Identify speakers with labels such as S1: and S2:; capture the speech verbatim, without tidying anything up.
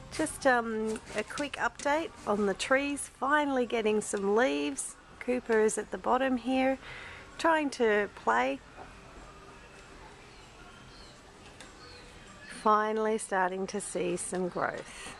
S1: Just um, a quick update on the trees, finally getting some leaves. Cooper is at the bottom here, trying to play. Finally starting to see some growth.